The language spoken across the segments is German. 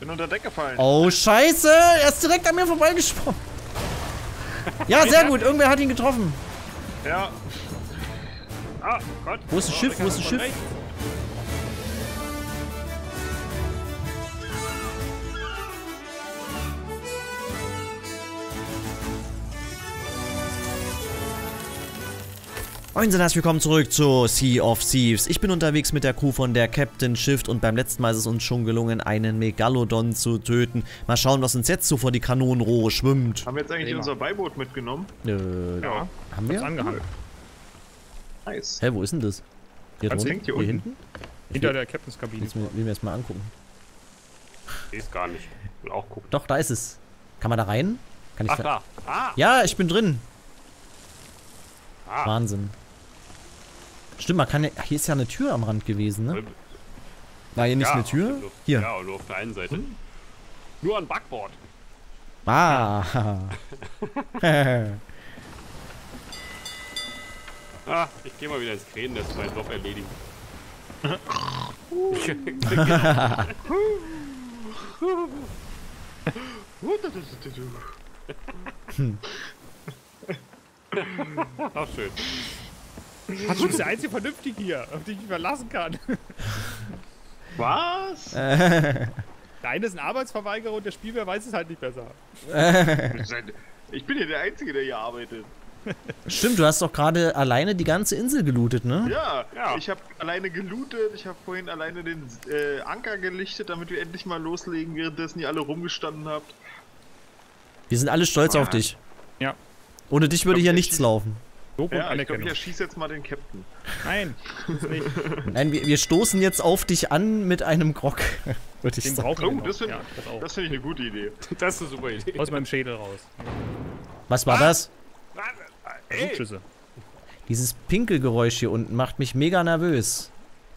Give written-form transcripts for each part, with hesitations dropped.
Bin unter Deck gefallen. Oh, scheiße! Er ist direkt an mir vorbeigesprungen. Ja, sehr gut. Irgendwer hat ihn getroffen. Ja. Ah, Gott. Wo ist das Schiff? Wo ist das Schiff? Moin und herzlich willkommen zurück zu Sea of Thieves. Ich bin unterwegs mit der Crew von der Captain Shift und beim letzten Mal ist es uns schon gelungen, einen Megalodon zu töten. Mal schauen, was uns jetzt so vor die Kanonenrohre schwimmt. Haben wir jetzt eigentlich unser Beiboot mitgenommen? Ja. Haben wir? Angehangen. Nice. Hä, wo ist denn das? Hier Das drunten? hängt hier unten. Hinten? Hinter der Captainskabine. Jetzt will mir das mal angucken. Ich weiß gar nicht. Will auch gucken. Doch, da ist es. Kann man da rein? Kann ich Ach, da. Ah. Ja, ich bin drin. Ah. Wahnsinn. Stimmt, man kann ja... Hier ist ja eine Tür am Rand gewesen, ne? War hier nicht eine Tür? Hier. Ja, nur auf der einen Seite. Nur an Backbord. Ah. Ah, ich gehe mal wieder ins Krähennest, meinen Job erledigen. Ach, schön. Ach, du bist der einzige Vernünftige hier, auf den ich mich verlassen kann. Was? Der eine ist ein Arbeitsverweigerer und der Spielwehr weiß es halt nicht besser. Ich bin hier der Einzige, der hier arbeitet. Stimmt, du hast doch gerade alleine die ganze Insel gelootet, ne? Ja. Ich habe alleine gelootet, ich habe vorhin alleine den Anker gelichtet, damit wir endlich mal loslegen, währenddessen ihr alle rumgestanden habt. Wir sind alle stolz auf dich. Ja. Ohne dich würde hier nichts laufen. Lob und Ja, ich glaube, Anerkennung. ich erschieße jetzt mal den Captain. Nein, das nicht. Nein, wir stoßen jetzt auf dich an mit einem Grog, würde ich Den sagen. brauchen wir Oh, noch. das finde Ja, das auch. find ich eine gute Idee. Das ist eine super Idee. Aus meinem Schädel raus. Was war das? Ey. Schüsse. Dieses Pinkelgeräusch hier unten macht mich mega nervös.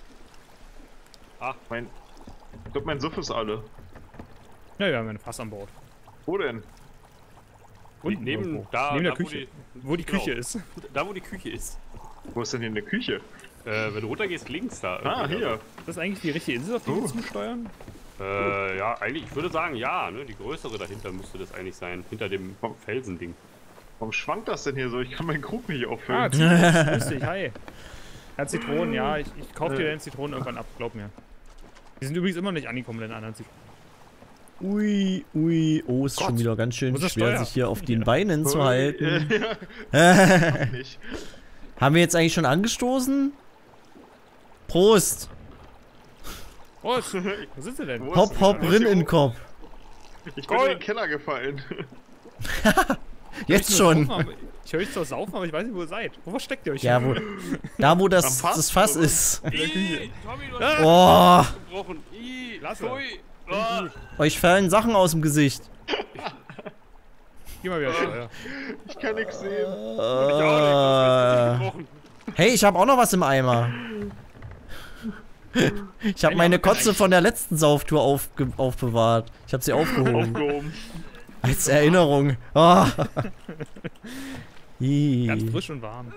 Ich glaube, mein Suff ist alle. Ja, wir haben ein Fass an Bord. Wo denn? Und neben der Küche. Wo die Küche ist. Da, wo die Küche ist. Wo ist denn hier eine Küche? Wenn du runtergehst, links da. Ah, hier. Das ist eigentlich die richtige Insel, auf die wir zusteuern? Ja, eigentlich, ich würde sagen, ja, ne? Die größere dahinter müsste das eigentlich sein. Hinter dem Felsending. Warum schwankt das denn hier so? Ich kann meinen Krug nicht auffüllen. Ah, grüß dich, hi. Ja, Zitronen, ja, ich kaufe dir deine Zitronen irgendwann ab, glaub mir. Die sind übrigens immer nicht angekommen, deine anderen Zitronen. Ui, oh, ist schon wieder ganz schön Wo ist das schwer, Steuer? sich hier auf den Beinen zu halten. Nicht. Haben wir jetzt eigentlich schon angestoßen? Prost! Prost! Wo sind sie denn? Wo Hopp, hopp, wo ist rin hier in den oben? Kopf. Ich bin in den Keller gefallen. Jetzt schon. Ich höre euch zwar saufen, aber ich weiß nicht, wo ihr seid. Wo versteckt ihr euch? Ja, wo Am das Fass, Fass oder? ist. Tommy, du Oh, gebrochen. Lass euch fallen Sachen aus dem Gesicht. Geh mal wieder Steuer. Ich kann nichts sehen. Hey, ich habe auch noch was im Eimer. Ich habe meine Kotze von der letzten Sauftour aufbewahrt. Ich habe sie aufgehoben. Aufgehoben. Als Erinnerung. Oh. Ganz frisch und warm.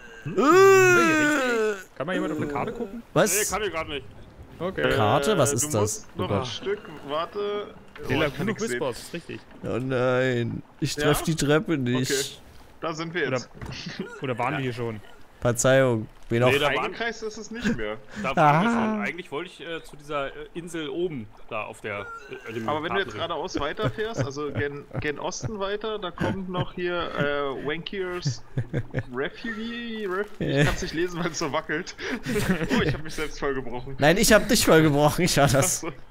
Kann mal jemand auf eine Karte gucken? Nee, Was? kann ich gerade nicht. Okay. Karte? Was ist du das? musst Oh noch ein Gott. Stück, warte. Der ich kann Laguna nichts sehen. Whispers, ist richtig. Oh nein. Ich Ja? treffe die Treppe nicht. Okay. Da sind wir jetzt. Oder waren wir hier schon? Verzeihung. Wen auch. Nee, da waren, Eingekreist ist es nicht mehr. da waren wir schon. Eigentlich wollte ich zu dieser Insel oben, da auf der... dem Aber wenn du jetzt Kartenring. geradeaus weiterfährst, also gen Osten weiter, da kommt noch hier Wankiers Refugee. Ich kann es nicht lesen, weil es so wackelt. Oh, ich habe mich selbst vollgebrochen. Nein, ich habe dich voll gebrochen. Ich war das. Achso.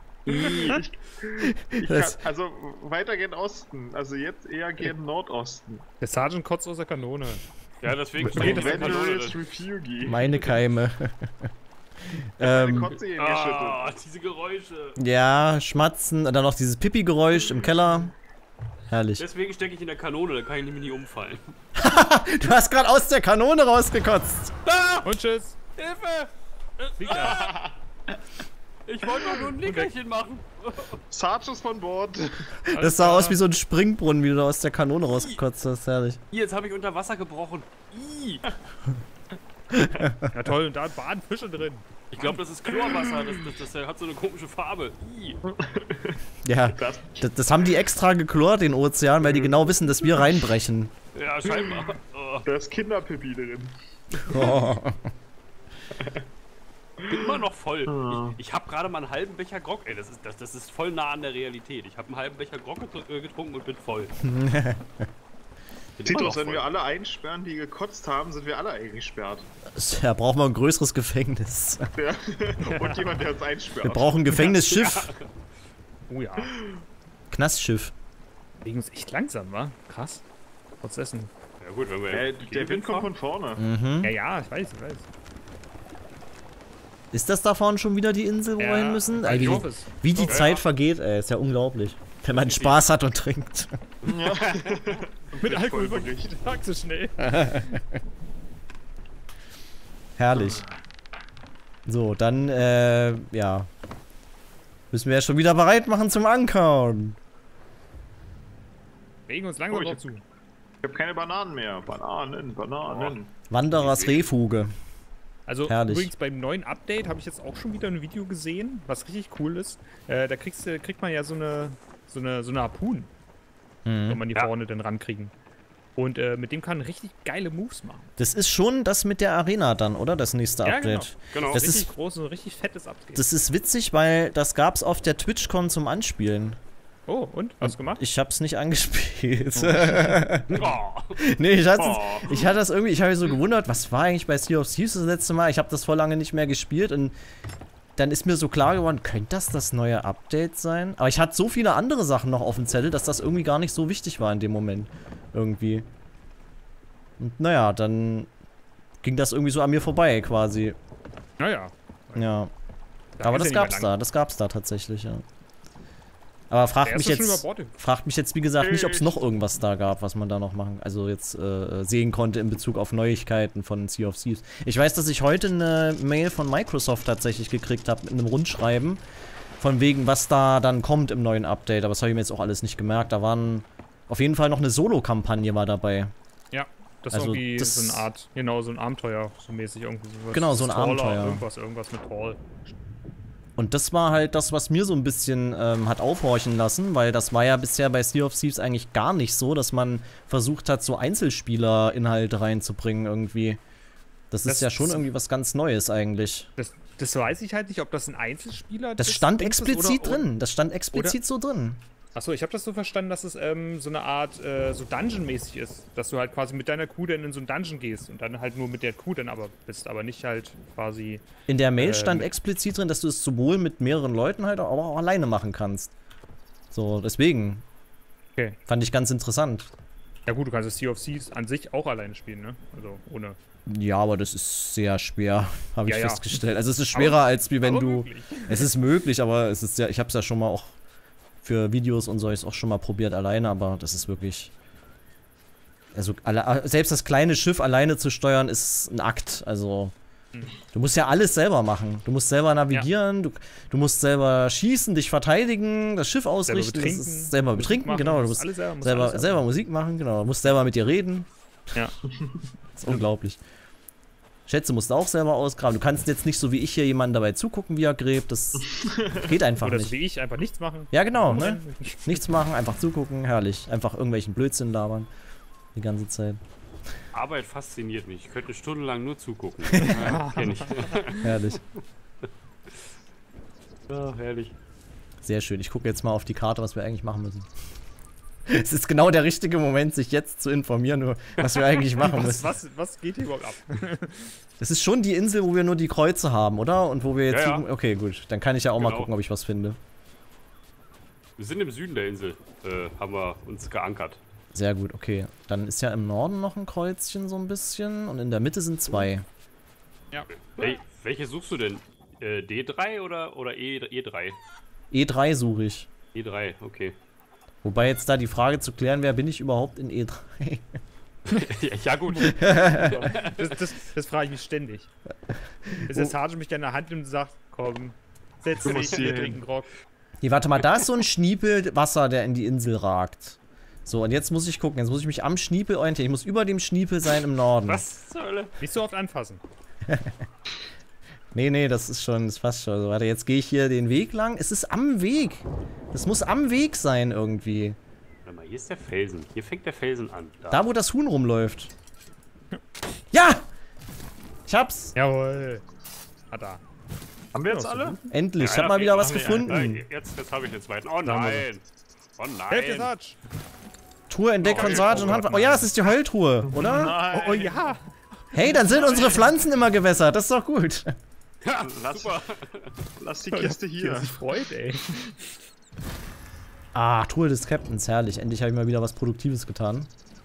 Also weiter gen Osten, also jetzt eher gen Nordosten. Der Sergeant kotzt aus der Kanone. Ja, deswegen Vanderous steht das in der Kanone. Refugee. Meine Keime. Eine Kotze hier Ah, geschüttet. diese Geräusche. Ja, Schmatzen. Und dann noch dieses Pipi-Geräusch im Keller. Herrlich. Deswegen stecke ich in der Kanone, da kann ich nämlich nicht umfallen. Du hast gerade aus der Kanone rausgekotzt. Und tschüss. Hilfe! Ich wollte doch nur ein Nickerchen machen. Sarge ist von Bord. Das sah aus wie so ein Springbrunnen, wie du da aus der Kanone rausgekotzt hast. Herrlich. Jetzt habe ich unter Wasser gebrochen. Ja toll, und da waren Fische drin. Ich glaube, das ist Chlorwasser. Das hat so eine komische Farbe. Ih. Ja, das haben die extra geklort, den Ozean, weil die genau wissen, dass wir reinbrechen. Ja, scheinbar. Oh. Da ist Kinderpipi drin. Oh. Bin immer noch voll. Ich habe gerade mal einen halben Becher Grog. Ey, das ist voll nah an der Realität. Ich habe einen halben Becher Grog getrunken und bin voll. Titus, wenn wir alle einsperren, die gekotzt haben, sind wir alle eingesperrt. Ja, brauchen wir ein größeres Gefängnis. Ja. Und jemand, der uns einsperrt. Wir brauchen ein Gefängnisschiff. Ja. Oh ja. Knastschiff. Wegen uns echt langsam, wa? Krass. Trotz Essen. Ja gut, wenn wir... Der Wind kommt von vorne. Mhm. Ja, ich weiß. Ist das da vorne schon wieder die Insel, wo wir hin müssen? Ey, Ich hoffe es. wie die Zeit vergeht, ey, ist ja unglaublich. Wenn man Spaß hat und trinkt. Ja. Mit Alkohol Vollbericht. Tag so schnell. Herrlich. So, dann, ja. Müssen wir ja schon wieder bereit machen zum Ankern. Wegen uns langsam ich drauf zu. Ich habe keine Bananen mehr. Bananen. Wanderers Rehfuge. Also Herrlich. übrigens beim neuen Update habe ich jetzt auch schon wieder ein Video gesehen, was richtig cool ist. Da kriegt man ja so eine Harpune, wenn man die vorne dann rankriegen. Und mit dem kann man richtig geile Moves machen. Das ist schon das mit der Arena dann, oder? Das nächste Ja, Update. Genau. Das Richtig ist, groß und richtig fettes Update. das ist witzig, weil das gab's auf der TwitchCon zum Anspielen. Oh, und? Hast du gemacht? Ich hab's nicht angespielt. Oh. Nee, ich hatte das irgendwie, ich habe mich so gewundert, was war eigentlich bei Sea of Thieves das letzte Mal? Ich habe das vor lange nicht mehr gespielt und dann ist mir so klar geworden, könnte das neue Update sein? Aber ich hatte so viele andere Sachen noch auf dem Zettel, dass das irgendwie gar nicht so wichtig war in dem Moment. Irgendwie. Und naja, dann ging das irgendwie so an mir vorbei quasi. Naja. Ja. Da Aber ist das ja nicht mehr gab's da tatsächlich, ja. Aber fragt mich jetzt, wie gesagt, nicht, ob es noch irgendwas da gab, was man da noch machen, also jetzt sehen konnte in Bezug auf Neuigkeiten von Sea of Thieves. Ich weiß, dass ich heute eine Mail von Microsoft tatsächlich gekriegt habe mit einem Rundschreiben, von wegen, was da dann kommt im neuen Update, aber das habe ich mir jetzt auch alles nicht gemerkt. Da waren auf jeden Fall noch eine Solo-Kampagne war dabei. Ja, das Also, ist irgendwie das- so eine Art, genau, so ein Abenteuer, so mäßig irgendwie sowas. Genau, so ein Abenteuer. Irgendwas mit Paul. Und das war halt das, was mir so ein bisschen hat aufhorchen lassen, weil das war ja bisher bei Sea of Thieves eigentlich gar nicht so, dass man versucht hat, so Einzelspieler-Inhalte reinzubringen irgendwie. Das ist ja schon irgendwie was ganz Neues eigentlich. Das weiß ich halt nicht, ob das ein Einzelspieler Das stand Dings ist explizit oder- drin. Das stand explizit so drin. Achso, ich habe das so verstanden, dass es so eine Art so Dungeon-mäßig ist. Dass du halt quasi mit deiner Crew dann in so einen Dungeon gehst und dann halt nur mit der Crew dann aber bist, aber nicht halt quasi... In der Mail stand explizit drin, dass du es sowohl mit mehreren Leuten halt, aber auch alleine machen kannst. So, deswegen. Okay. Fand ich ganz interessant. Ja gut, du kannst das Sea of Thieves an sich auch alleine spielen, ne? Also ohne... Ja, aber das ist sehr schwer, habe ich Ja, ja. festgestellt. Also es ist schwerer, als wie wenn aber du... möglich. Es ist möglich, aber es ist ja, ich habe es ja schon mal auch für Videos und so habe ich es auch schon mal probiert alleine, aber das ist wirklich, also selbst das kleine Schiff alleine zu steuern ist ein Akt, also du musst ja alles selber machen. Du musst selber navigieren, du musst selber schießen, dich verteidigen, das Schiff ausrichten, betrinken, das ist selber Musik betrinken, machen, genau, du musst musst alles selber, selber Musik machen, genau, du musst selber mit dir reden. Ja. Das ist unglaublich. Schätze musst du auch selber ausgraben. Du kannst jetzt nicht so wie ich hier jemanden dabei zugucken, wie er gräbt. Das geht einfach Oder nicht. so wie ich, einfach nichts machen. Ja, genau, ne? Nichts machen, einfach zugucken, herrlich. Einfach irgendwelchen Blödsinn labern. Die ganze Zeit. Arbeit fasziniert mich. Ich könnte stundenlang nur zugucken. Ja, kenn ich. Herrlich. Ja, herrlich. Sehr schön. Ich gucke jetzt mal auf die Karte, was wir eigentlich machen müssen. Es ist genau der richtige Moment, sich jetzt zu informieren, was wir eigentlich machen müssen. Was geht hier überhaupt ab? Das ist schon die Insel, wo wir nur die Kreuze haben, oder? Und wo wir jetzt... Ja, ja. Okay, gut. Dann kann ich ja auch mal Genau. gucken, ob ich was finde. Wir sind im Süden der Insel, haben wir uns geankert. Sehr gut, okay. Dann ist ja im Norden noch ein Kreuzchen so ein bisschen und in der Mitte sind 2. Ja. Welche suchst du denn? D3 oder E3? E3 suche ich. E3, okay. Wobei jetzt da die Frage zu klären wäre, bin ich überhaupt in E3? Ja gut. Das frage ich mich ständig. Bis der Sergeant mich dann in der Hand nimmt und sagt, komm, setz dich, musst wir hier trinken Grog. Nee, warte mal, da ist so ein Schniepel Wasser, der in die Insel ragt. So, und jetzt muss ich gucken, jetzt muss ich mich am Schniepel orientieren. Ich muss über dem Schniepel sein im Norden. Was zur Hölle? Nicht so oft anfassen. Nee, das ist schon, das passt schon. Also, warte, jetzt gehe ich hier den Weg lang. Es ist am Weg. Das muss am Weg sein irgendwie. Warte mal, hier ist der Felsen. Hier fängt der Felsen an. Da, wo das Huhn rumläuft. Ja! Ich hab's! Jawohl. Hat er. Haben wir jetzt alle? Endlich, ich Ja, hab mal wieder was ja, gefunden. ja, jetzt habe ich den zweiten. Oh nein! Oh Helft nein! Sarge! Truhe entdeckt von Sarge und Handwerk. Oh ja, das ist die Heultruhe, oder? Nein. Oh ja! Hey, dann sind unsere Pflanzen immer gewässert. Das ist doch gut. Ja, Lass- super! Lass die Kiste Wie hier. er sich freut, ey. Ah, Truhe des Captains, herrlich. Endlich habe ich mal wieder was Produktives getan.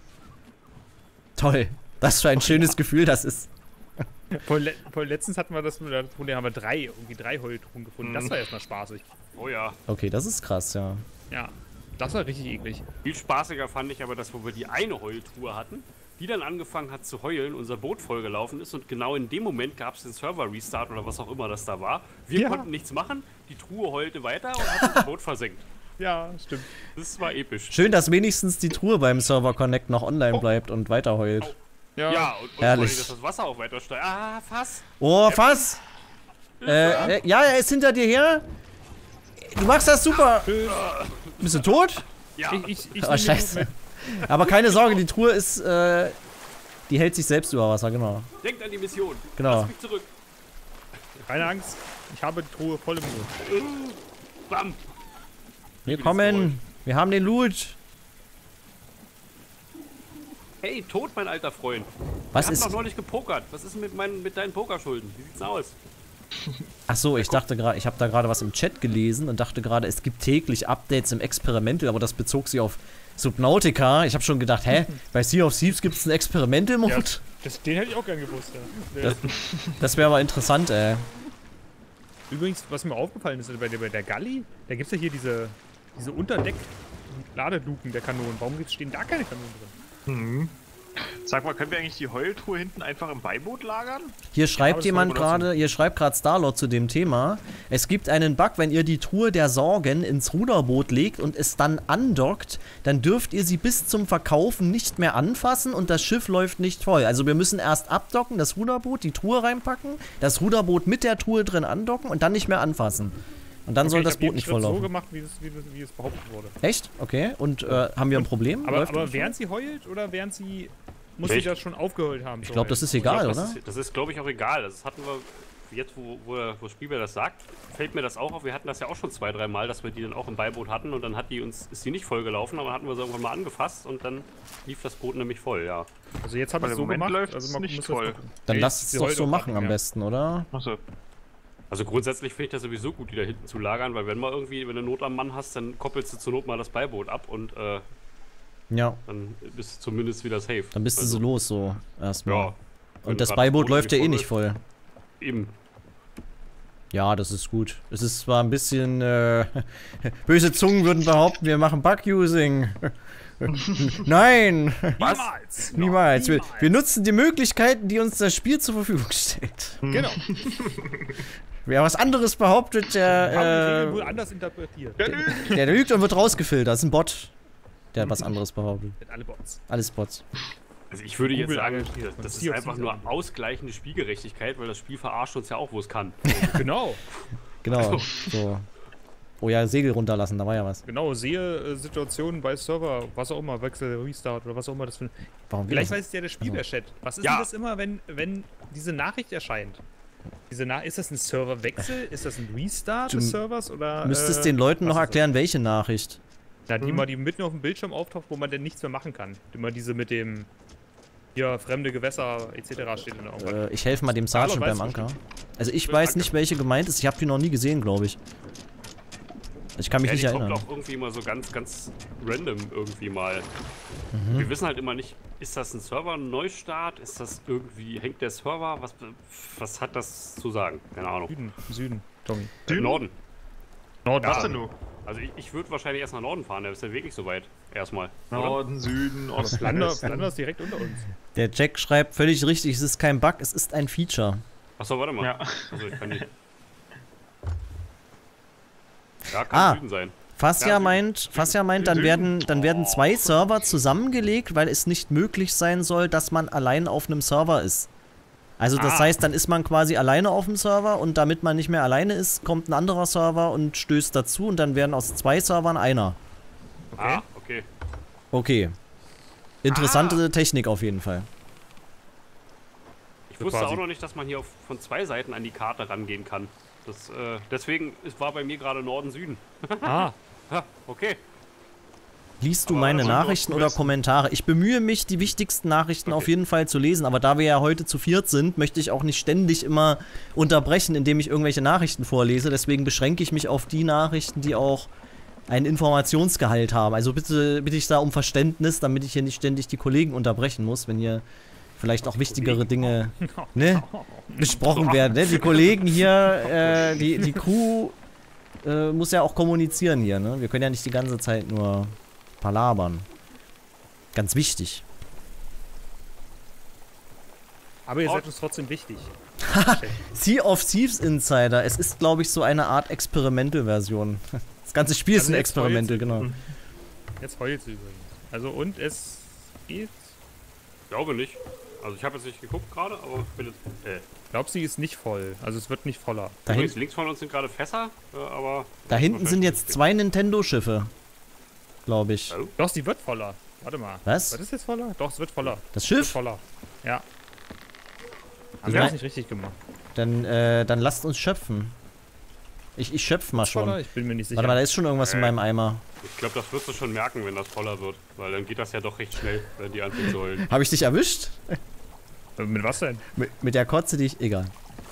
Toll. Was für ein schönes Gefühl das ist. Letztens hatten wir das, da haben wir drei Heultruhen gefunden. Das war erstmal spaßig. Oh ja. Okay, das ist krass, ja. Ja, das war richtig eklig. Viel spaßiger fand ich aber das, wo wir die eine Heultruhe hatten, die dann angefangen hat zu heulen, unser Boot vollgelaufen ist und genau in dem Moment gab es den Server-Restart oder was auch immer das da war. Wir Ja. konnten nichts machen, die Truhe heulte weiter und hat unser Boot versenkt. Ja, stimmt. Das war episch. Schön, dass wenigstens die Truhe beim Server Connect noch online bleibt und weiter heult. Ja, und Herrlich. vor allem, dass das Wasser auch weiter steigt. Ah, Fass! Oh, Fass! Ja, er ist hinter dir her. Du machst das super. Bist du tot? Ja, Ich Oh, scheiße. Aber keine Sorge, die Truhe ist, die hält sich selbst über Wasser, genau. denkt an die Mission. Genau. Lass mich zurück. Keine Angst, ich habe die Truhe voll im Mund. Bam! Wir kommen. Wir haben den Loot. Hey, tot, mein alter Freund. Was Wir haben ist... doch neulich gepokert. Was ist mit deinen Pokerschulden? Wie sieht's aus? Ach so, ich dachte gerade, ich habe da gerade was im Chat gelesen und dachte gerade, es gibt täglich Updates im Experimental, aber das bezog sich auf Subnautica. Ich habe schon gedacht, hä? Bei Sea of Thieves gibt es einen Experimental-Mode? Ja, den hätte ich auch gern gewusst, ja. Das wäre aber interessant, ey. Übrigens, was mir aufgefallen ist, bei der Galli, da gibt es ja hier diese Unterdeck-Ladeluken der Kanonen. Warum stehen da keine Kanonen drin? Sag mal, können wir eigentlich die Heultruhe hinten einfach im Beiboot lagern? Hier schreibt das jemand war wohl gerade, hier schreibt gerade Starlord zu dem Thema. Es gibt einen Bug, wenn ihr die Truhe der Sorgen ins Ruderboot legt und es dann andockt, dann dürft ihr sie bis zum Verkaufen nicht mehr anfassen und das Schiff läuft nicht voll. Also wir müssen erst abdocken, das Ruderboot, die Truhe reinpacken, das Ruderboot mit der Truhe drin andocken und dann nicht mehr anfassen. Und dann soll ich das hab jeden Boot nicht Schritt so volllaufen. gemacht, wie es behauptet wurde. Echt? Okay. Und haben wir ein Problem? Aber Läuft das während sie heult oder während sie... Muss Echt? sie das schon aufgeheult haben? Ich glaube, das ist egal, oder? Das ist, glaube ich, auch egal. Das hatten wir, jetzt wo Spielberg das sagt, fällt mir das auch auf. Wir hatten das ja auch schon 2-3 Mal, dass wir die dann auch im Beiboot hatten und dann ist die nicht voll gelaufen, aber hatten wir sie irgendwann mal angefasst und dann lief das Boot nämlich voll, ja. Also jetzt habe Weil ich im so Moment gemacht. läuft's Also nicht muss voll. Dann Ey, lasst es sie doch heult so auch machen ab, am ja. besten, oder? Achso. Also grundsätzlich finde ich das sowieso gut, die da hinten zu lagern, weil wenn du Not am Mann hast, dann koppelst du zur Not mal das Beiboot ab und Ja. dann bist du zumindest wieder safe. Dann bist du so los, so erstmal. Ja. Wenn Und das grad Beiboot Boot läuft ja eh voll nicht ist, voll. Eben. Ja, das ist gut. Es ist zwar ein bisschen, böse Zungen würden behaupten, wir machen Bug-Using. Nein! Niemals! Niemals. Wir nutzen die Möglichkeiten, die uns das Spiel zur Verfügung stellt. Genau. Wer was anderes behauptet, Haben die Regeln wohl der, anders interpretiert. der lügt und wird rausgefiltert. Das ist ein Bot, der was anderes behauptet. Mit alle Bots. Alles Bots. Also ich würde jetzt Google sagen, engagiert. das Sea ist of einfach Thieves nur engagiert. ausgleichende Spielgerechtigkeit, weil das Spiel verarscht uns ja auch, wo es kann. Genau. Genau. So. Oh ja, Segel runterlassen, da war ja was. Genau, sehe Situationen bei Server, was auch immer, Wechsel, Restart oder was auch immer das für. Warum Vielleicht das? weiß es ja der Spielberchat. Was ist Ja. denn das immer, wenn diese Nachricht erscheint? Ist das ein Serverwechsel? Ist das ein Restart Du des Servers? Oder, Müsstest den Leuten was noch ist das? erklären, welche Nachricht. Na, die mal die mitten auf dem Bildschirm auftaucht, wo man denn nichts mehr machen kann. Immer diese mit dem hier fremde Gewässer etc. steht in der Augen. Ich helfe mal dem Sergeant weiß beim Anker. bestimmt. Also ich weiß nicht, welche gemeint ist. Ich habe die noch nie gesehen, glaube ich. Ich kann mich Ja, nicht die kommt erinnern. auch irgendwie immer so ganz, ganz random irgendwie mal. Mhm. Wir wissen halt immer nicht, ist das ein Server-Neustart? Ist das irgendwie, hängt der Server? Was hat das zu sagen? Keine Ahnung. Süden, Tommy. Norden. Norden. Was denn du? Also ich würde wahrscheinlich erst nach Norden fahren, da ist der Weg nicht so weit. Erstmal. oder? Norden, Süden, Osten, Flanders Westen. ist direkt unter uns. Der Jack schreibt völlig richtig, es ist kein Bug, es ist ein Feature. Achso, warte mal. Ja. Also ich kann nicht. Ja, kann Süden sein. Fasja Ja, meint, dann werden zwei Server zusammengelegt, weil es nicht möglich sein soll, dass man allein auf einem Server ist. Also das heißt, dann ist man quasi alleine auf dem Server und damit man nicht mehr alleine ist, kommt ein anderer Server und stößt dazu und dann werden aus 2 Servern einer. Ah, okay. Okay. Interessante Technik auf jeden Fall. Ich wusste auch noch nicht, dass man hier von 2 Seiten an die Karte rangehen kann. Deswegen war bei mir gerade Norden-Süden. Okay. Liest du meine Nachrichten oder Kommentare? Ich bemühe mich, die wichtigsten Nachrichten auf jeden Fall zu lesen, aber da wir ja heute zu 4 sind, möchte ich auch nicht ständig immer unterbrechen, indem ich irgendwelche Nachrichten vorlese. Deswegen beschränke ich mich auf die Nachrichten, die auch einen Informationsgehalt haben. Also bitte ich da um Verständnis, damit ich hier nicht ständig die Kollegen unterbrechen muss, wenn hier vielleicht auch wichtigere Dinge besprochen werden. Ne? Die Kollegen hier, die Crew muss ja auch kommunizieren hier. Ne? Wir können ja nicht die ganze Zeit nur palabern. Ganz wichtig. Aber ihr seid uns trotzdem wichtig. Sea of Thieves Insider. Es ist, glaube ich, so eine Art Experimental-Version. Das ganze Spiel ist ein Experimental, genau. Jetzt heult sie übrigens. Also und es geht? Ich glaube nicht. Also ich habe jetzt nicht geguckt gerade, aber ich bin jetzt... Ich glaube, sie ist nicht voll. Also es wird nicht voller. Übrigens, links von uns sind gerade Fässer, aber... Da hinten sind jetzt 2 Nintendo-Schiffe. Glaube ich. Oh. Doch, sie wird voller. Warte mal. Was? Wird es jetzt voller? Doch, es wird voller. Das Es wird Schiff? voller. Ja. Haben wir das nicht richtig gemacht? Dann lasst uns schöpfen. Ich schöpfe mal schon. Voller? Ich bin mir nicht sicher. Warte mal, da ist schon irgendwas in meinem Eimer. Ich glaube, das wirst du schon merken, wenn das voller wird. Weil dann geht das ja doch recht schnell, wenn die anfangen zu heulen. Habe ich dich erwischt? Mit was denn? Mit der Kotze, die ich... Egal.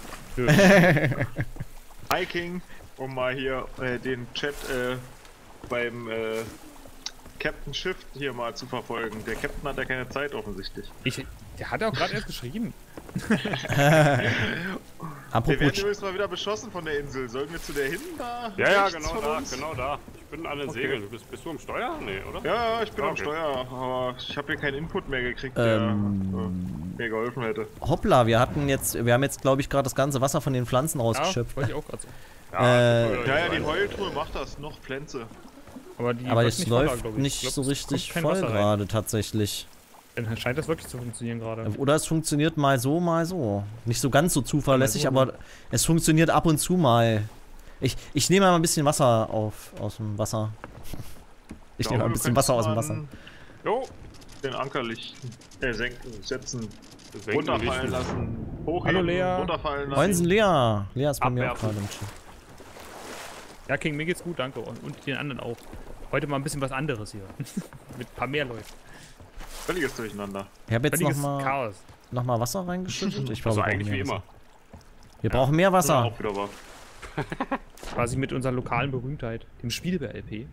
Hiking, um mal hier den Chat beim Captain Shift hier mal zu verfolgen. Der Captain hat ja keine Zeit offensichtlich. Der hat auch gerade erst geschrieben. Wir Apropos... werden übrigens mal wieder beschossen von der Insel. Sollen wir zu der hin da? Ja, Rechts genau von da, uns? genau da. Ich bin an den Segeln. Bist du am Steuer? Nee, oder? Ja, ich bin am Okay. Steuer, aber ich habe hier keinen Input mehr gekriegt, der mir geholfen hätte. Hoppla, wir haben jetzt, glaube ich, gerade das ganze Wasser von den Pflanzen Ja, rausgeschöpft. wollte ich auch gerade so. Ja, die Heultruhe macht das, noch Pflanze. Aber die Aber wird es nicht voller, läuft glaub ich. nicht Ich glaub, so es richtig kommt kein voll Wasser rein. gerade tatsächlich. Dann scheint das wirklich zu funktionieren gerade. Oder es funktioniert mal so, mal so. Nicht so ganz so zuverlässig, Mal so, aber es funktioniert ab und zu mal. Ich nehme mal ein bisschen Wasser aus dem Wasser. Ich nehme mal ein bisschen Wasser aus dem Wasser. Jo, den Anker lichten, senken, setzen, Senken runterfallen nicht. lassen, hochheben, Hallo, Lea. runterfallen lassen. Moinsen Lea. Lea ist bei mir auch Abwerfen. gerade im Chat. Ja, King, mir geht's gut, danke. Und den anderen auch. Heute mal ein bisschen was anderes hier. Mit ein paar mehr Leuten. Völliges Durcheinander. Ich habe jetzt Völliges noch Chaos. mal Wasser reingeschüttet. Ich glaube, Also wir brauchen eigentlich wie mehr immer. Wasser. Wir brauchen mehr Wasser. Auch wieder wahr. Quasi mit unserer lokalen Berühmtheit, dem Spielbär-LP.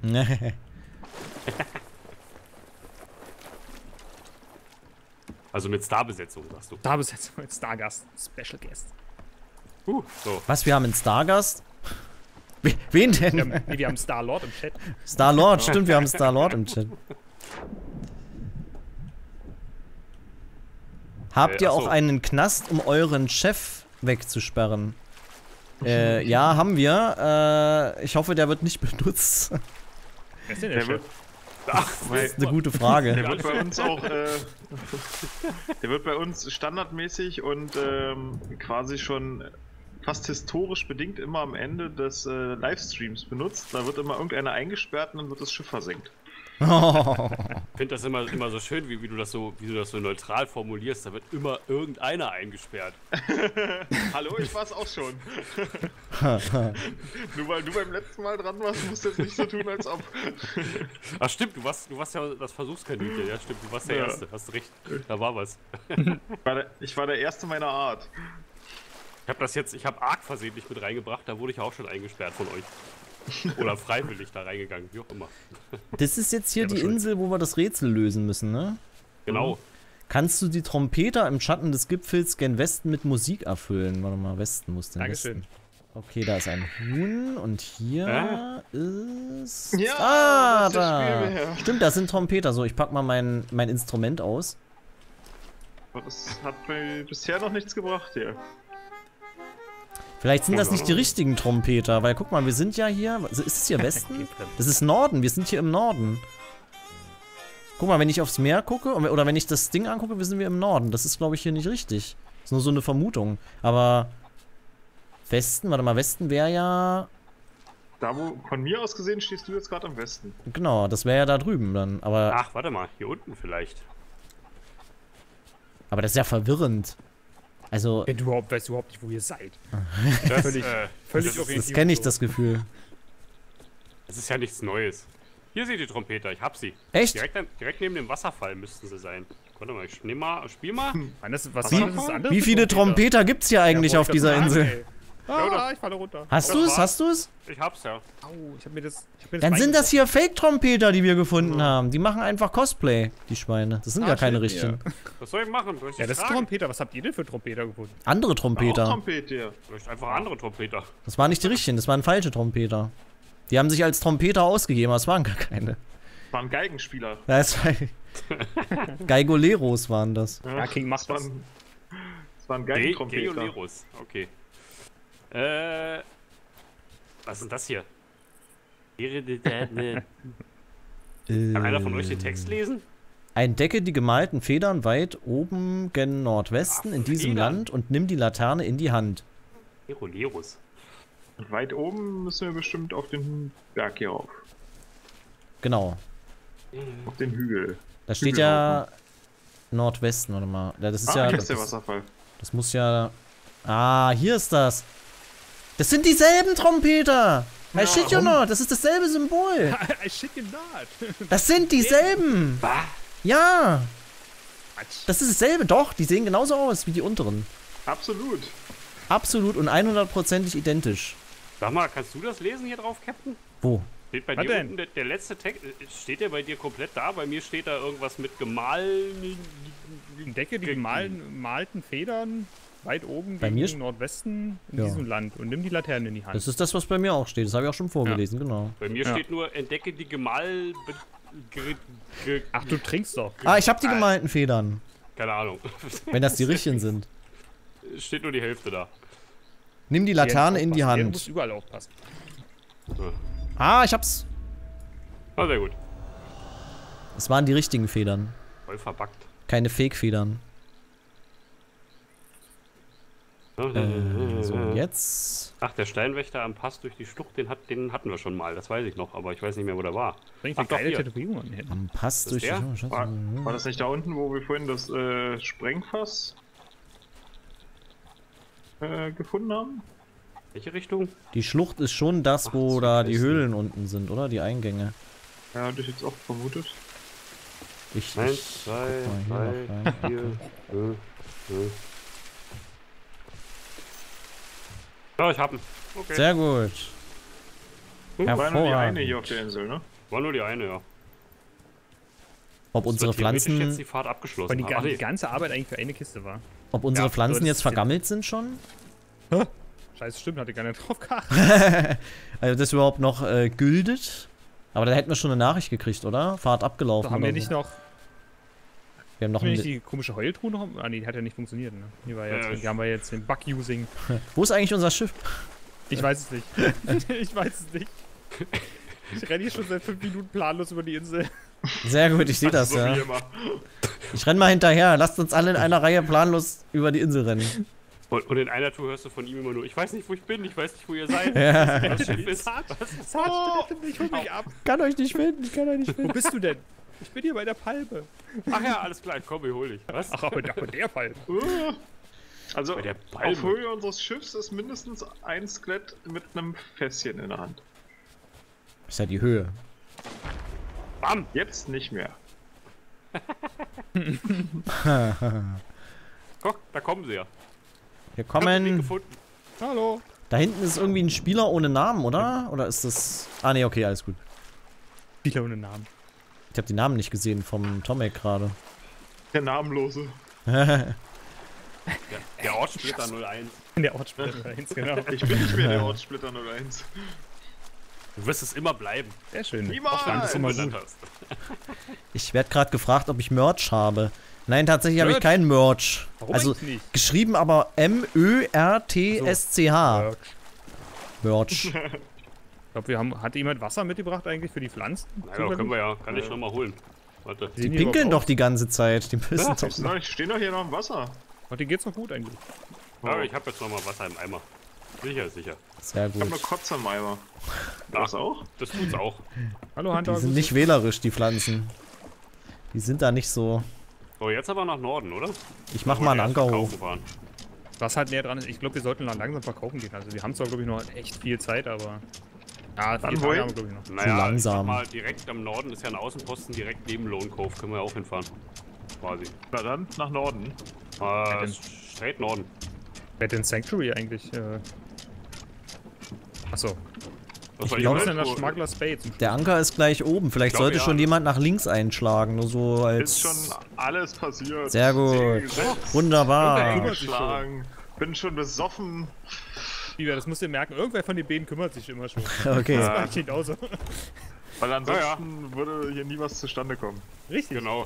Also mit Starbesetzung, sagst du. Starbesetzung als Stargast, Special Guest. So. Was, wir haben einen Stargast? Wen denn? Wir haben Star-Lord im Chat. Star-Lord, stimmt, wir haben Star-Lord im Chat. Habt ihr ach auch so. einen Knast, um euren Chef wegzusperren? Ja, haben wir. Ich hoffe, der wird nicht benutzt. Wer ist denn Der der wird, Chef? Ach, Das ist eine gute Frage. der wird bei uns auch, der wird bei uns standardmäßig und quasi schon fast historisch bedingt immer am Ende des Livestreams benutzt. Da wird immer irgendeiner eingesperrt und dann wird das Schiff versenkt. ich finde das immer so schön, wie du das so neutral formulierst. Da wird immer irgendeiner eingesperrt. Hallo, ich war's auch schon. Nur weil du beim letzten Mal dran warst, musst du jetzt nicht so tun, als ob. Ach stimmt, du warst ja das Versuchskaninchen. Ja stimmt, du warst der Ja. Erste. Hast du recht. Da war was. Ich war der Erste meiner Art. Ich habe Ark versehentlich mit reingebracht. Da wurde ich auch schon eingesperrt von euch. Oder freiwillig da reingegangen, wie auch immer. Das ist jetzt hier die Insel, wo wir das Rätsel lösen müssen, ne? Genau. Kannst du die Trompeter im Schatten des Gipfels gen Westen mit Musik erfüllen? Warte mal, Westen muss denn Dankeschön. Westen. Okay, da ist ein Huhn und hier ist... Ja, das ist der da! Spielbär. Stimmt, das sind Trompeter. So, ich pack mal mein Instrument aus. Aber das hat mir bisher noch nichts gebracht hier. Vielleicht sind das nicht die richtigen Trompeter, weil guck mal, wir sind ja hier... Ist es hier Westen? Das ist Norden, wir sind hier im Norden. Guck mal, wenn ich aufs Meer gucke, oder wenn ich das Ding angucke, wir sind wir im Norden. Das ist, glaube ich, hier nicht richtig. Ist nur so eine Vermutung. Aber Westen, warte mal, Westen wäre ja... Da wo, von mir aus gesehen, stehst du jetzt gerade am Westen. Genau, das wäre ja da drüben dann. Aber, Ach, warte mal, hier unten vielleicht. aber das ist ja verwirrend. Also, Wenn du überhaupt, weißt du überhaupt nicht, wo ihr seid. Das, Völlig- völlig das kenne ich, das Gefühl. Das ist ja nichts Neues. Hier seht ihr die Trompeter, ich hab sie. Echt? Direkt neben dem Wasserfall müssten sie sein. Warte mal, ich nehm mal, spiel mal. Mann, das, was Wie- war das andere Wie viele Trompeter gibt's hier eigentlich Ja, auf wollte ich dieser grad sagen, Insel? ey. Ah, ich falle runter. Hast Das du es? war's. Hast du es? Ich hab's ja. Au, ich hab mir das. Dann sind das hier Fake-Trompeter, die wir gefunden haben. Die machen einfach Cosplay, die Schweine. Das sind gar keine shit, richtigen. Was soll ich machen? Soll ich Ja, das ist tragen? Trompeter. Was habt ihr denn für Trompeter gefunden? Andere Auch Trompeter. Trompeter. Vielleicht einfach andere Trompeter. Das waren nicht die richtigen, das waren falsche Trompeter. Die haben sich als Trompeter ausgegeben, aber es waren gar keine. War ein Geigenspieler. Das war Geigoleros waren das. Ja, King macht das. das. Das war ein Geigentrompeter. Geoleros, okay. Was ist denn das hier? Kann einer von euch den Text lesen? Entdecke die gemalten Federn weit oben gen Nordwesten in diesem Federn. Land und nimm die Laterne in die Hand. Geoleros. Und weit oben müssen wir bestimmt auf den Berg hier rauf. Genau. Auf den Hügel. Da steht ja Nordwesten, warte mal. Ja, das ist ja. hier Das, ist der Wasserfall. das muss ja. Ah, hier ist das. Das sind dieselben Trompeter. I shit you not, das ist dasselbe Symbol. I shit you not. Das sind dieselben. Was? Ja, Quatsch. das ist dasselbe. Doch, die sehen genauso aus wie die unteren. Absolut. Absolut und 100%ig identisch. Sag mal, kannst du das lesen hier drauf, Captain? Wo? Steht bei Was dir denn? unten der letzte Text, steht der bei dir komplett da? Bei mir steht da irgendwas mit gemahlen. Entdecke die gemalten Federn weit oben Bei gegen mir Nordwesten in Ja. diesem Land und nimm die Laterne in die Hand. Das ist das, was bei mir auch steht. Das habe ich auch schon vorgelesen, genau. Bei mir Ja. steht nur, entdecke die gemal... Ach, du trinkst doch. Ah, ich habe die gemalten Federn. Keine Ahnung. Wenn das die richtigen sind. Steht nur die Hälfte da. Nimm die Laterne in die Du musst Hand. überall aufpassen. Ah, ich hab's. Na, sehr gut. Es waren die richtigen Federn. Voll verbackt. Keine Fake-Federn. So, jetzt. Ach, der Steinwächter am Pass durch die Schlucht, den hatten wir schon mal, das weiß ich noch, aber ich weiß nicht mehr, wo der war. Bringt Ach, eine doch, geile hier. Tätowierung an den Händen. Am Pass Ist durch der? die... War das nicht da unten, wo wir vorhin das Sprengfass gefunden haben? Welche Richtung? Die Schlucht ist schon das, wo Ach, da die Südwesten. Höhlen unten sind, oder? Die Eingänge. Ja, hatte ich jetzt auch vermutet. Ich, 1, 2, guck mal hier 3, noch rein. 4, Ja, ich hab ihn. Okay. Sehr gut. War nur die eine Hervorragend. hier auf der Insel, ne? War nur die eine, ja. Ob unsere Es wird theoretisch jetzt Pflanzen, die Fahrt abgeschlossen. Weil die, Ach, die nee. ganze Arbeit eigentlich für eine Kiste war. ob unsere Ja, Pflanzen das jetzt ist vergammelt sind schon? Scheiße, stimmt, hatte gar nicht drauf geachtet. Also das überhaupt noch gültet? Aber da hätten wir schon eine Nachricht gekriegt, oder? Fahrt abgelaufen. So, haben wir oder nicht so. noch, Wir haben noch haben wir ein, nicht die komische Heultruhe noch? Ah, nee, die hat ja nicht funktioniert, ne? Hier, war jetzt, Ja, hier haben wir jetzt den Bug-Using. Wo ist eigentlich unser Schiff? Ich weiß es nicht. Ich weiß es nicht. Ich renne hier schon seit 5 Minuten planlos über die Insel. Sehr gut, ich sehe das, So ja. wie immer. Ich renn mal hinterher. Lasst uns alle in einer Reihe planlos über die Insel rennen. Und in einer Tour hörst du von ihm immer nur, ich weiß nicht, wo ich bin, ich weiß nicht, wo ihr seid. Ja. Das Schiff ist... Ich hol mich ab. Kann euch nicht finden, ich kann euch nicht Wo finden. bist du denn? Ich bin hier bei der Palme. Ach ja, alles klar, komm, ich hol dich. Was? Ach, aber der Palme. Also, Bei der auf Palme. Höhe unseres Schiffs ist mindestens ein Skelett mit einem Fässchen in der Hand. Ist ja die Höhe. Bam! Jetzt nicht mehr. Guck, da kommen sie ja. Wir Ich hab den Weg kommen. gefunden. Hallo. Da hinten ist irgendwie ein Spieler ohne Namen, oder? Oder ist das. Ah, nee, okay, alles gut. Spieler ohne Namen. Ich habe die Namen nicht gesehen vom Tomek gerade. Der Namenlose. Der Ortssplitter 01. In der Ortssplitter 1, genau. Ich bin nicht mehr der Ortssplitter 01. Du wirst es immer bleiben. Sehr schön. Niemals! Auch ist immer Benannt gut. hast. Ich werde gerade gefragt, ob ich Merch habe. Nein, tatsächlich habe ich Merch? kein Merch. Warum Also eigentlich nicht? geschrieben aber M-Ö-R-T-S-C-H. Merch. Ich glaube, hat jemand Wasser mitgebracht eigentlich für die Pflanzen? Ja, können wir ja, kann ich nochmal holen. Warte. Die pinkeln doch die ganze Zeit. Die müssen Ja, doch. Ich stehen doch hier noch im Wasser. Und denen geht's noch gut eigentlich. Aber ich habe jetzt nochmal Wasser im Eimer. Sicher ist sicher. Sehr Ich hab gut. eine Kotze im Eimer. Das auch? Das tut's auch. Hallo Hunter. Die sind nicht wählerisch, die Pflanzen. Die sind da nicht so... So, jetzt aber nach Norden, oder? Ich mach mal einen Anker hoch. Fahren. Was halt näher dran ist, ich glaube, wir sollten langsam verkaufen gehen. Also wir haben zwar, glaube ich, noch echt viel Zeit, aber... Ja, 4 Tage wohin? haben wir, glaube ich, noch. Naja, langsam. ich sag mal, direkt am Norden ist ja ein Außenposten, direkt neben Lone Cove. Können wir auch hinfahren. Quasi. Na dann, nach Norden. Äh, straight Norden. Wer hat denn Sanctuary eigentlich? Achso. Was Ich soll glaube, es mal? ist in der Schmuggler's Bay zum Schluss. Der Anker ist gleich oben. Vielleicht glaube, sollte ja. schon jemand nach links einschlagen. Nur so als... Ist schon alles passiert. Sehr gut. Segel gesetzt, Wunderbar. kümmert sich eingeschlagen. Bin schon besoffen. Lieber, das musst du merken. Irgendwer von den beiden kümmert sich immer schon. Okay. Das macht genauso. Weil ansonsten würde hier nie was zustande kommen. Richtig. Genau.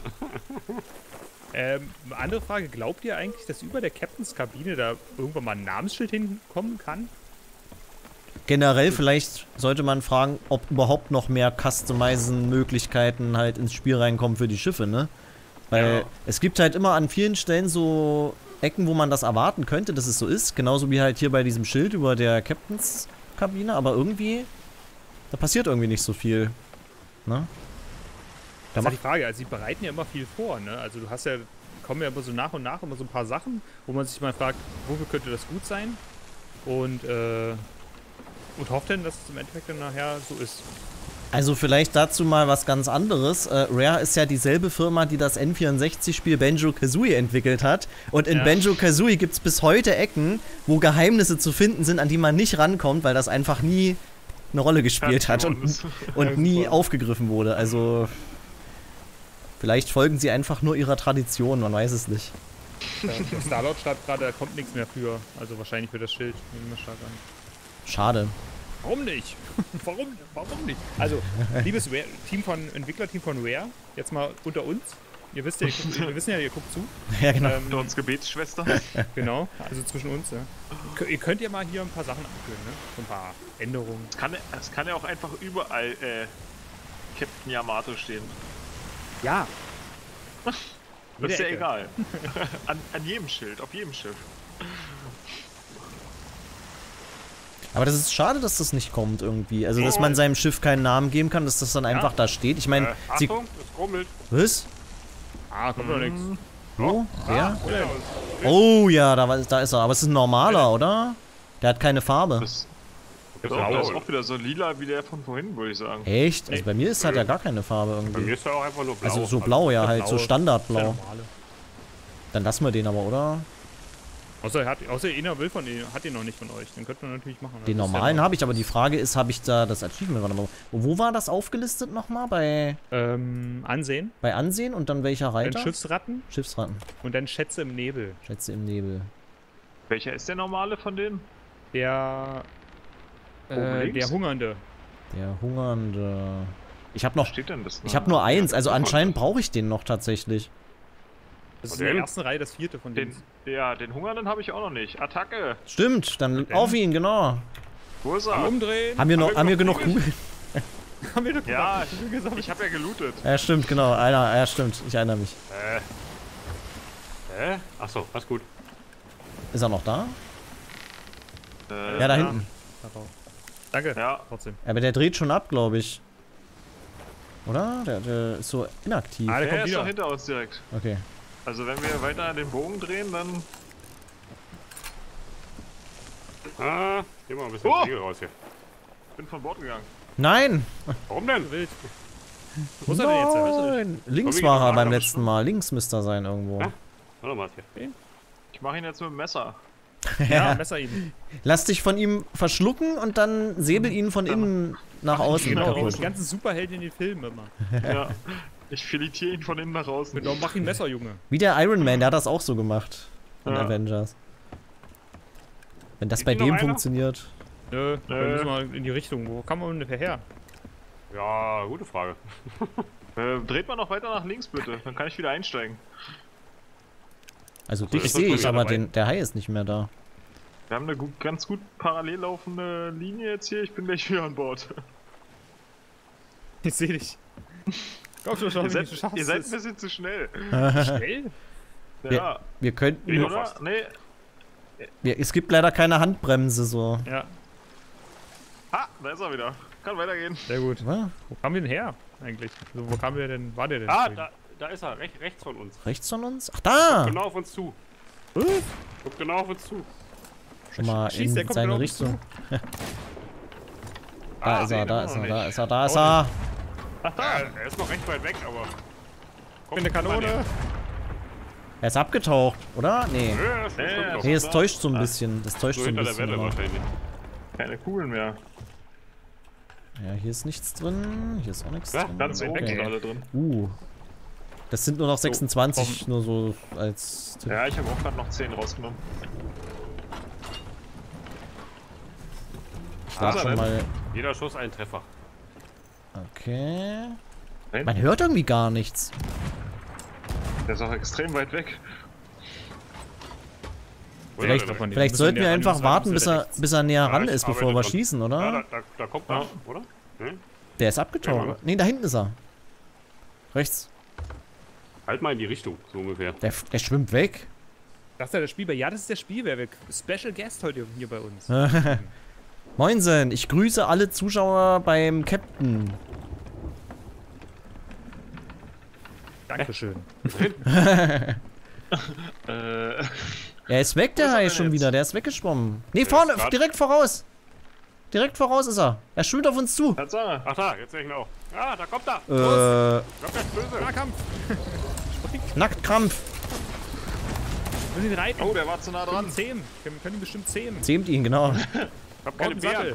Andere Frage. Glaubt ihr eigentlich, dass über der Captains Kabine da irgendwann mal ein Namensschild hinkommen kann? Generell vielleicht sollte man fragen, ob überhaupt noch mehr Customizen-Möglichkeiten halt ins Spiel reinkommen für die Schiffe, ne? Weil Ja. es gibt halt immer an vielen Stellen so Ecken, wo man das erwarten könnte, dass es so ist. Genauso wie halt hier bei diesem Schild über der Captains-Kabine. Aber irgendwie, da passiert irgendwie nicht so viel. Ne? Das ist halt die Frage. Also, sie bereiten ja immer viel vor, ne? Also, du hast ja, kommen ja immer so nach und nach immer so ein paar Sachen, wo man sich mal fragt, wofür könnte das gut sein? Und hofft denn, dass es im Endeffekt dann nachher so ist. Also vielleicht dazu mal was ganz anderes. Rare ist ja dieselbe Firma, die das N64-Spiel Banjo-Kazooie entwickelt hat. Und in Ja. Banjo-Kazooie gibt es bis heute Ecken, wo Geheimnisse zu finden sind, an die man nicht rankommt, weil das einfach nie eine Rolle gespielt hat und nie aufgegriffen wurde. Also vielleicht folgen sie einfach nur ihrer Tradition, man weiß es nicht. Der Starlord schreibt gerade, da kommt nichts mehr für. Also wahrscheinlich für das Schild. Nehmen wir stark an. Schade. Warum nicht? Warum nicht? Also, liebes Entwicklerteam von Rare, jetzt mal unter uns. Ihr wisst ja, wir wissen ja, ihr guckt zu. Ja, genau. Für uns Gebetsschwester. Genau, also zwischen uns. Ja. Ihr könnt ja mal hier ein paar Sachen abführen, ne? So ein paar Änderungen. Es kann ja auch einfach überall Captain Yamato stehen. Ja. Das ist ja Ecke. egal. an jedem Schild, auf jedem Schiff. Aber das ist schade, dass das nicht kommt irgendwie. Also, dass man seinem Schiff keinen Namen geben kann, dass das dann einfach da steht. Ich meine, sie... Achtung, es grummelt. Was? Ah, kommt doch nichts. Wo? Wer? Oder? Oh ja, da ist er. Aber es ist ein normaler, oder? Der hat keine Farbe. Das Das ist ist blau. auch wieder so lila wie der von vorhin, würde ich sagen. Echt? Also bei mir hat er gar keine Farbe Bei mir irgendwie. ist er auch einfach nur blau. Also so blau, ja, halt so Blau. Standardblau. Normale. Dann lassen wir den aber, oder? Außer einer will von denen, hat den noch nicht von euch. Den könnte man natürlich machen. Den normalen habe ich, aber die Frage ist, habe ich da das Achievement? Warte mal. Wo war das aufgelistet nochmal? Ansehen, Bei Ansehen und dann welcher dann Reiter? Schiffsratten Schiffsratten. und dann Schätze im Nebel. Schätze im Nebel. Welcher ist der normale von denen? Der Oben links? der Hungernde. Der Hungernde. Ich habe Wo noch. steht denn das? Ich habe nur eins, also anscheinend brauche ich den noch tatsächlich. Das ist Und in der den? ersten Reihe das vierte von denen. Den Hungernden habe ich auch noch nicht. Attacke! Stimmt, dann denn? auf ihn, genau. Wo ist er? Umdrehen! Haben wir wir genug genug Kugeln? Haben wir doch Ja, gesagt. ich habe ja gelootet. Ja, stimmt, genau. Ja, stimmt. Ich erinnere mich. Achso, alles gut. Ist er noch da? Ja, da hinten. Danke. Ja. Trotzdem. Aber der dreht schon ab, glaube ich. Oder? Der ist so inaktiv. Ah, der Der kommt ist wieder. doch hinter uns direkt. Okay. Also wenn wir weiter den Bogen drehen, dann... Geh mal ein bisschen Oh! Segel raus hier. bin von Bord gegangen. Nein! Warum denn? Wild. Wo ist er denn jetzt? Weiß ich nicht. Nein! Links Komm, war wir er gehen beim nach letzten Mal. Links müsste er sein irgendwo. Ja. Warte mal hier. Ich mache ihn jetzt mit dem Messer. Ja, Messer ihm. Lass dich von ihm verschlucken und dann säbel ihn von innen nach außen Genau, wie kaputt. die ganzen Superhelden in den Filmen immer. Ja. Ich filetiere ihn von innen nach außen. Genau, mach ihn Messer, Junge. Wie der Iron Man, der hat das auch so gemacht. Von Ja. Avengers. Wenn das Ist bei hier noch dem einer? funktioniert. Nö, wir müssen mal in die Richtung. Wo kann man ungefähr her? Ja, gute Frage. Dreht mal noch weiter nach links bitte, dann kann ich wieder einsteigen. Also das dich ist sehe schon ich, wieder aber dabei. der Hai ist nicht mehr da. Wir haben eine ganz gut parallel laufende Linie jetzt hier. Ich bin gleich wieder an Bord. Ich sehe dich. Komm schon, schau, Ihr wie du seid schaffst. ein bisschen zu schnell. Schnell? Ja. Wir könnten... Oder? fast. Nee. Es gibt leider keine Handbremse, so. Ja, Ah, da ist er wieder. Kann weitergehen. sehr gut. Was? Wo kamen wir denn her, eigentlich? Also, wo kam der denn, war der denn? Ah, vorhin? da ist er, rechts von uns. Rechts von uns? Ach, da! Genau auf uns zu. Guckt genau auf uns zu. Schon mal Schießt, der in kommt seine genau auf uns Richtung. Da ist er, den da haben ist wir er, noch da nicht. ist er, da ist er. Ach, da. Er ist noch recht weit weg, aber... Ich bin eine Kanone. Er ist abgetaucht, oder? Nee. Ja, stimmt Ja, doch. Nee, das da. täuscht so ein bisschen. Das täuscht So so ein hinter der bisschen. Welle immer. wahrscheinlich. Keine Kugeln mehr. Ja, hier ist nichts drin. Hier ist auch nichts Ja, drin. Ganz oben Okay. sind alle drin. Das sind nur noch 26, nur so als Tipp. Ja, ich habe auch gerade noch 10 rausgenommen. Ich lade Ah, schon mal. Jeder Schuss ein Treffer. Okay. Nein, Man hört irgendwie gar nichts. der ist auch extrem weit weg. Vielleicht, Oder? von- vielleicht müssen sollten wir wir näher einfach ran, warten, müssen wir bis er näher ran ich ist, arbeite bevor wir dran. schießen, Ja, oder? da kommt er, oder? Hm? Der ist abgetaucht. Ja. Nee, da hinten ist er. Rechts. Halt mal in die Richtung, so ungefähr. Der schwimmt weg. Das ist ja der Spielbär. Ja, das ist der Spielbär. Special Guest heute hier bei uns. Moinsen, ich grüße alle Zuschauer beim Captain. Dankeschön. Er ist weg, der Wo ist er Hai denn schon jetzt? wieder. Der ist weggeschwommen. Nee, ist vorne, grad- direkt voraus. Direkt voraus ist er. Er schwimmt auf uns zu. Tatsache. Ach da, jetzt sehe ich ihn auch. Ah, da kommt er. Kommt der böse. Nahkampf. Nacktkrampf. Müssen ihn reiten. Oh, der war zu nah dran. Zähmen. Wir können ihn bestimmt zähmen. Zähmt ihn, genau. Ich hab keine Kommt ein Sattel. Bären.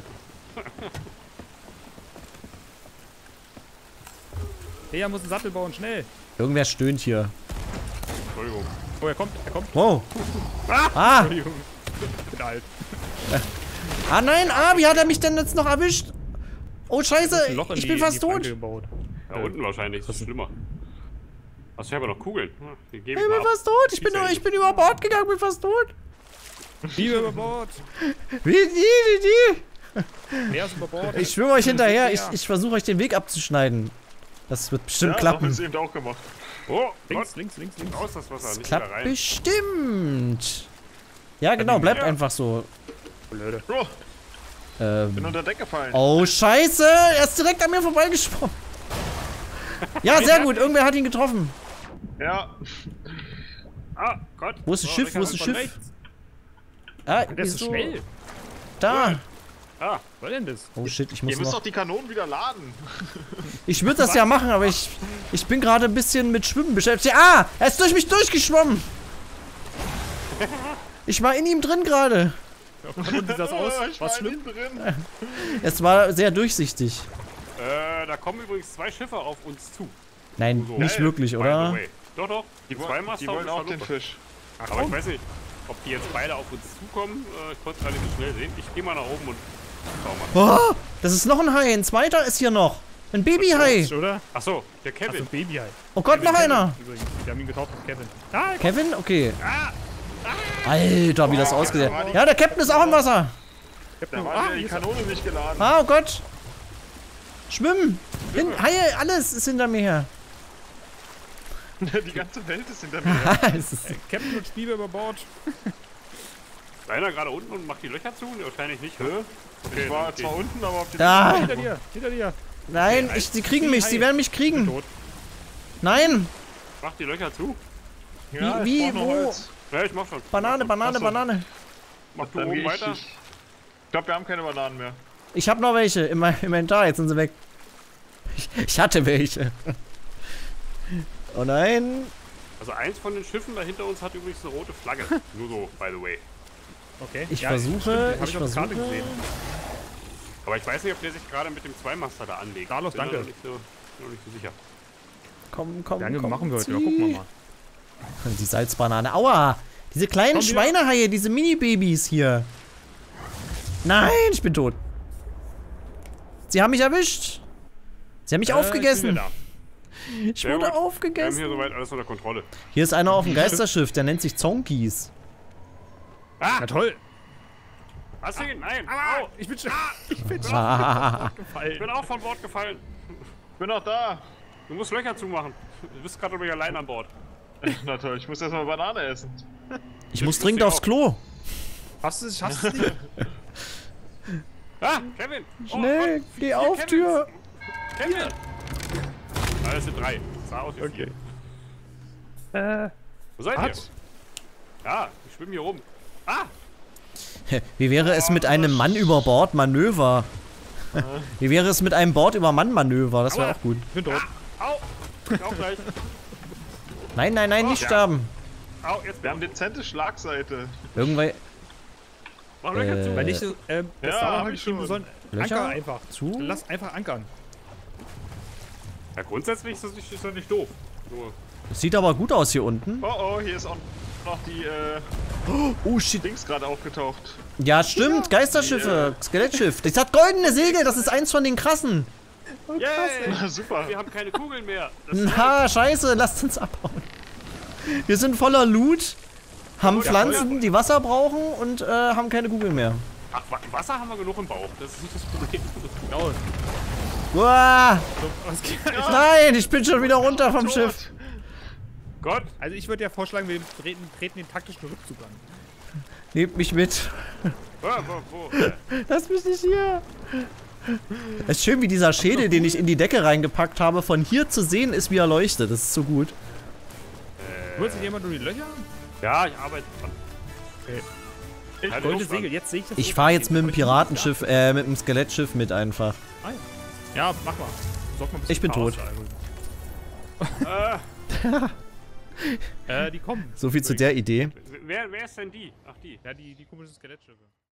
Der muss einen Sattel bauen, schnell. Irgendwer stöhnt hier. Entschuldigung. Oh, er kommt. Wow. Ah! Entschuldigung. Ich bin alt. Ah nein, wie hat er mich denn jetzt noch erwischt? Oh Ein scheiße, Loch in ich die- bin in fast die Flanke tot. gebaut. Da unten wahrscheinlich, das ist schlimmer. Achso, ich habe ja noch Kugeln. Hm, die gebe Ich ich mal bin ab. fast tot. Ich bin über Bord gegangen, bin fast tot. Liebe über Bord. Wie? Mehr ist über Bord. Ich schwimme euch hinterher. Ja. Ich versuche euch den Weg abzuschneiden. Das wird bestimmt Ja, haben wir klappen. es eben auch gemacht. Oh, links, Gott. links, links, links. Raus das Wasser, Das nicht wieder klappt rein. bestimmt. Ja, genau, bleibt Ja. einfach so. Blöde. Oh, bin unter Deck gefallen. Oh, scheiße. Er ist direkt an mir vorbeigesprungen. Ja, sehr gut. Irgendwer hat ihn getroffen. Ja. Ah, Gott. Wo ist das Schiff? Wo ist das Von Schiff? rechts. Ah, Der ist so wieso? schnell. Da. Ah, Was soll denn das? Oh shit, ich Ihr muss müsst noch... doch die Kanonen wieder laden. Ich würde das ja machen, aber ich bin gerade ein bisschen mit Schwimmen beschäftigt. Ah, er ist durch mich durchgeschwommen. Ich war in ihm drin gerade. Wie sieht das aus? Ich Was war schlimm? drin. Es war sehr durchsichtig. da kommen übrigens 2 Schiffe auf uns zu. Nein, So. nicht Geil. wirklich, By oder? the way. Doch, doch. Die, Zwei wollen, Master die und wollen eine auch den Schaluppe. Fisch. Aber ich weiß nicht, ob die jetzt beide auf uns zukommen. Ich konnte es gar nicht so schnell sehen. Ich gehe mal nach oben und schau mal. Oh, das ist noch ein Hai. Ein zweiter ist hier noch. Ein Babyhai. Oder? Achso, der Achso, Kevin. Baby halt. Oh Gott, noch einer. Übrigens. Wir haben ihn getauft auf Kevin. Ah, Kevin? Okay. Alter, wie das ausgesehen hat. Ja, der Captain ist auch im Wasser. Da war die Kanone nicht geladen. Ah, oh Gott. Schwimmen. Haie, alles ist hinter mir her. Die ganze Welt ist hinter mir. Es ist- Captain und Spielbär über Bord. Ist einer gerade unten und macht die Löcher zu? Nee, wahrscheinlich nicht. Ne? Okay, Ich war dann zwar geht. unten, aber auf die Da. Hinter dir, hinter dir. Nein, sie kriegen mich. Sie werden mich kriegen. Tot. Nein. Mach die Löcher zu. Ja, Wie, ich brauch noch wo? Holz. Ja, ich mach schon. Banane, Banane, Achso. Banane. Mach du Dann oben geh ich. weiter. Ich glaube, wir haben keine Bananen mehr. Ich habe noch welche im Inventar. Jetzt sind sie weg. Ich hatte welche. Oh nein. Also eins von den Schiffen da hinter uns hat übrigens eine rote Flagge. Nur so, by the way. Okay. Ich Ja, versuche, stimmt, hab ich auf der Karte versuche. gesehen. Aber ich weiß nicht, ob der sich gerade mit dem Zweimaster da anlegt. Carlos, Bin da danke. Noch nicht so sicher. Komm, Wie lange komm. machen wir heute? zieh. Ja, gucken wir mal. Die Salzbanane. Aua. Diese kleinen Komm, wieder. Schweinehaie, diese Mini-Babys hier. Nein, ich bin tot. Sie haben mich erwischt. Sie haben mich Ich bin aufgegessen. wieder Ich Sehr wurde gut. Wir haben aufgegessen. hier soweit alles unter Kontrolle. Hier ist einer auf dem Geisterschiff, der nennt sich Zonkies. da. Na toll. Hast du ihn? Nein. Ah, Au. ich bin schon, ich bin schon Ah, Ich gefallen. bin auch von Bord gefallen. Ich bin noch da. Du musst Löcher zumachen. Du bist gerade übrigens allein an Bord. Na toll, ich muss erstmal Banane essen. Ich muss dringend aufs Klo. Schaffst du es nicht? Ah, Kevin! Schnell, geh vier auf, Kevins. Tür. Kevin! Ah, das sind 3. Sah aus wie 4. Wo seid ihr? Ja, ich schwimme hier rum. Ah! Wie wäre es mit einem Mann über Bord Manöver? Wie wäre es mit einem Bord über Mann Manöver? Das wäre auch gut. Ich bin tot. Au! Ich auch gleich. Nein, nein, nein, nicht Ja. sterben. Au, jetzt Wir haben dezente Schlagseite. Irgendwann Mach Löcher zu. Weil nicht so, das Ja, Sauer hab habe ich ich schon. Wir schon. sollen Löcher Anker einfach. zu? Lass einfach ankern. Ja, grundsätzlich ist das nicht doof. Nur Das sieht aber gut aus hier unten. Oh, hier ist auch noch die Oh shit. Dings gerade aufgetaucht. Ja, stimmt. Geisterschiffe. Skelettschiff. Das hat goldene Segel. Das ist eins von den krassen. Yay! Super. Wir haben keine Kugeln mehr. Das Na, scheiße. Lasst uns abhauen. Wir sind voller Loot. Haben Pflanzen, die Wasser brauchen und haben keine Kugel mehr. Ach, Wasser haben wir genug im Bauch. Das ist nicht das Problem. Genau. Uah, Was geht? nein, ich bin schon wieder runter vom Schiff. Gott! Also ich würde ja vorschlagen, wir treten den taktischen Rückzug an. Nehmt mich mit. Wo? Lass mich nicht hier. Es ist schön, wie dieser Schädel, den ich in die Decke reingepackt habe, von hier zu sehen ist, wie er leuchtet. Das ist so gut. Holt sich jemand nur die Löcher? Ja, ich arbeite dran. Ich Keine Goldene Luft an. Segel, jetzt sehe ich das. Ich so. fahre jetzt mit dem Aber ich- Piratenschiff, mit dem Skelettschiff mit einfach. Ah, ja, mach mal. Sorg mal ein bisschen Ich bin Chaos tot. da. Die kommen. So viel zu der Idee. Wer ist denn die? Ach, die. Ja, die komischen Skelettschiffe.